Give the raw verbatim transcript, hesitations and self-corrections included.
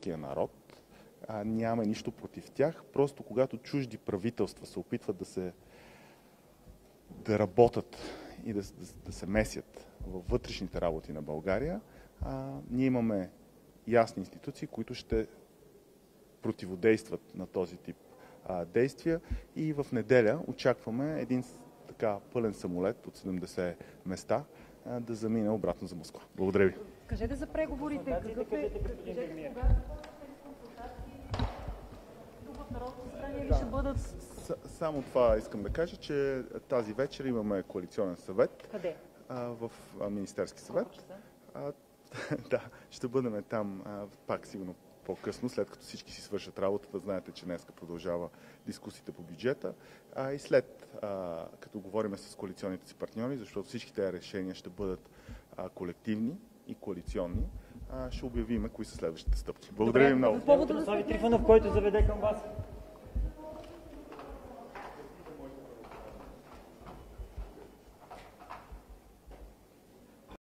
българския народ. А, няма нищо против тях. Просто когато чужди правителства се опитват да се да работят и да, да, да се месят във вътрешните работи на България, а, ние имаме ясни институции, които ще противодействат на този тип а, действия и в неделя очакваме един така пълен самолет от седемдесет места а, да замине обратно за Москва. Благодаря ви. Кажете за преговорите. Какъв е... Ще бъдат... Само това искам да кажа, че тази вечер имаме коалиционен съвет. Къде? А, в а, Министерски съвет. А, да, ще бъдем там а, пак сигурно по-късно, след като всички си свършат работата. Знаете, че днес продължава дискусията по бюджета. А, и след, а, като говорим с коалиционните си партньори, защото всички тези решения ще бъдат а, колективни и коалиционни, а, ще обявим кои са следващите стъпки. Благодаря ви много. Трифонов, който заведе към вас.